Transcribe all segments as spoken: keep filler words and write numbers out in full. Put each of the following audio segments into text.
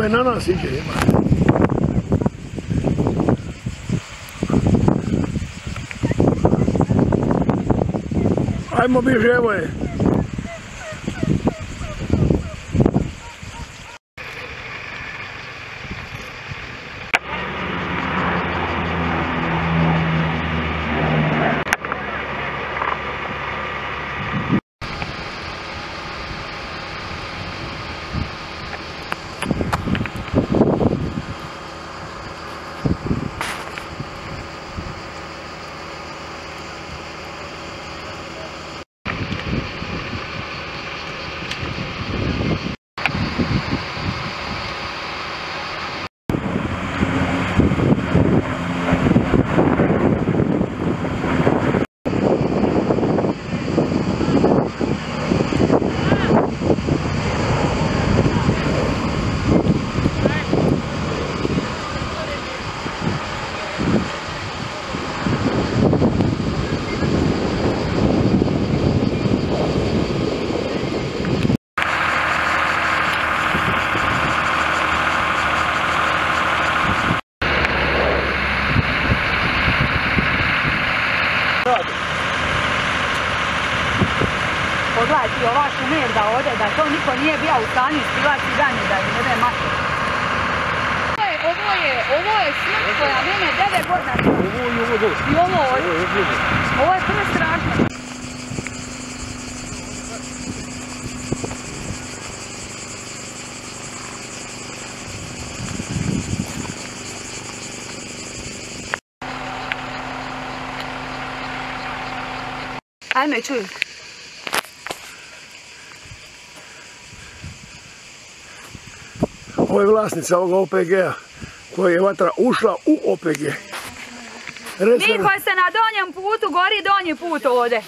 i na nas iđe, ima. Ajmo biži, evo je. Pogledajte ova šumerda ovdje, da to niko nije bio u stanju ispivati danje da je ne mati. Ovo je, ovo je smrt koja mene devet godina. Ovo i ovo došlo. I ovo ovdje. Ovo je prvo strašno. Ajme, čuj. Ovo je vlasnica ovoga O P G-a koja je vatra ušla u O P G. Mi koji ste na donjem putu, gori donji put ovdje.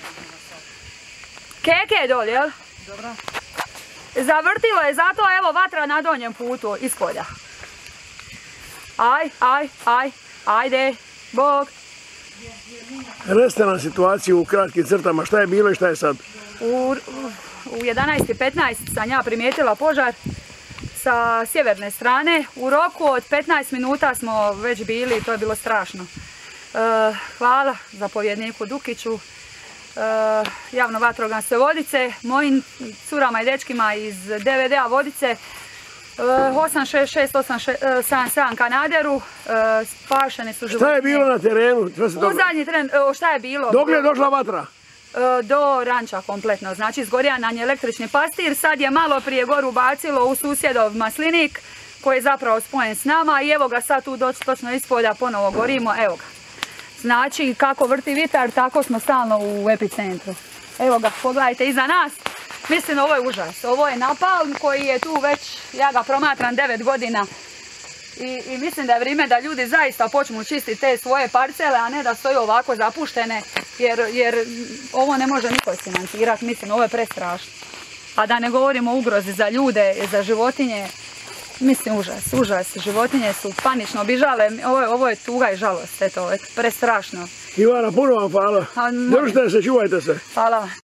Keke je dolje, jel? Dobro. Zavrtilo je, zato evo vatra na donjem putu, ispolja. Aj, aj, aj, ajde, Bog. Recite nam situaciju u kratkim crtama, šta je bilo i šta je sad? U, u jedanaest i petnaest sam ja primijetila požar sa sjeverne strane. U roku od petnaest minuta smo već bili i to je bilo strašno. E, hvala zapovjedniku Dukiću, e, javno vatrogasne Vodice, mojim curama i dečkima iz D V D-a Vodice, osam šest šest osam sedam sedam kanaderu, spašene su životinje. Šta je bilo na terenu? U zadnji tren, šta je bilo? Dok je došla vatra? Do ranča kompletno, znači izgorija nam je električni pastir, sad je malo prije goru bacilo u susjedov maslinik koji je zapravo spojen s nama i evo ga sad tu doći točno ispolja, ponovo gorimo, evo ga. Znači kako vrti vitar, tako smo stalno u epicentru. Evo ga, pogledajte iza nas. Mislim, ovo je užas. Ovo je napalm koji je tu već, ja ga promatram devet godina. I, i mislim da je vrijeme da ljudi zaista počnu čistiti te svoje parcele, a ne da stoju ovako zapuštene, jer, jer ovo ne može niko isfinancirati. Mislim, ovo je prestrašno. A da ne govorimo o ugrozi za ljude, za životinje. Mislim, užas, užas. Životinje su panično bižale. Ovo, ovo je tuga i žalost. Eto, ovo je prestrašno. Ivana, puno vam hvala. Držite se, čuvajte se. Hvala vam.